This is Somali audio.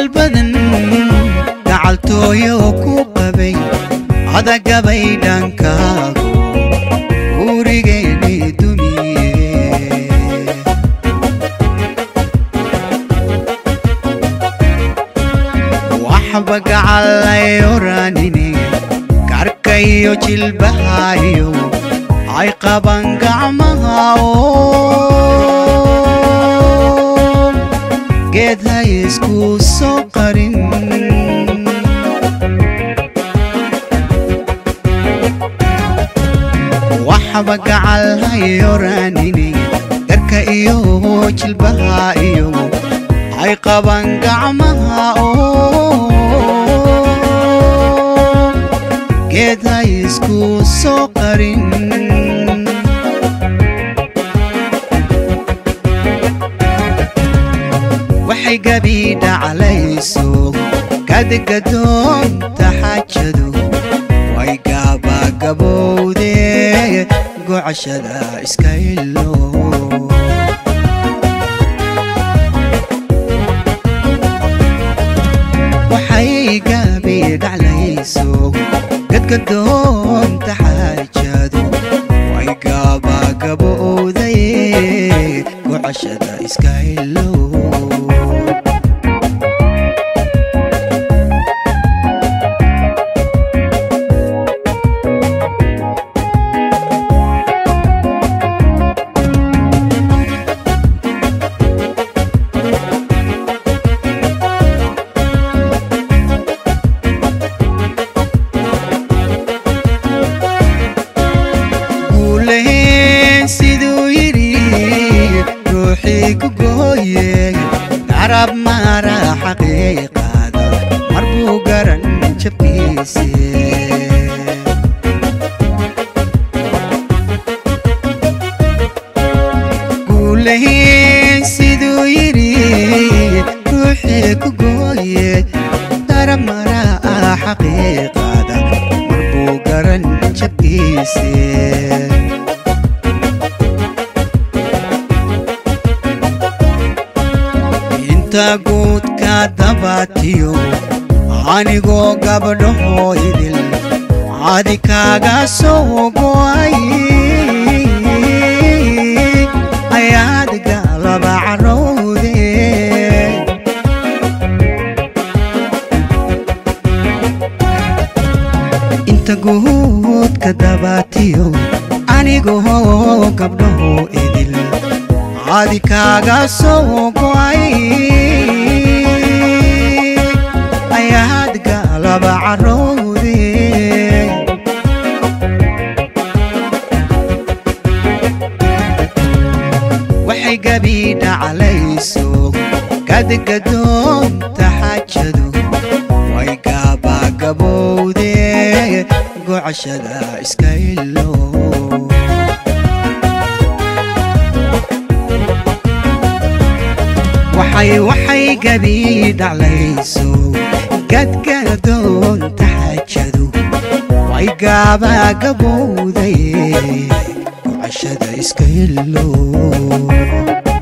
badan gacaltooyo ku qabay hada gabay dhankaagu gurigeeni dumiye waxba gacalay oranine karkayo jilbahayo ay qaban gacmaha geed hay isku soo qarin waxba gacal hay oranine karka iyo jilbaha iyo ay qaban gacmaha geed hay isku soo qarin waxay gabidha calayso kadgadoonta xaajadu way gabagabowde gocashada iska ilo waxay gabidha calayso kadgadoonta xaajadu way gabagabowde gocashada iska ilo عرب مارا حقيقة مربو قرن جبيسي قولهين سيدو يريد روحي كقوية عرب مارا حقيقة مربو قرن جبيسي قود كدباتيو anigo gabadho hooydil caadi kaaga soo go'ay ayaad galaba carowde inta guud kadabaatiyo anigo gabadho hooydil caadi kaaga soo go'ay ayaad galaba carowde waxay gabidha calayso kadgadoonta xaajadu way gabagabowde gocashada iska ilo waxay gabidha calayso kadgadoonta xaajadu way gabagabowde gocashada iska ilo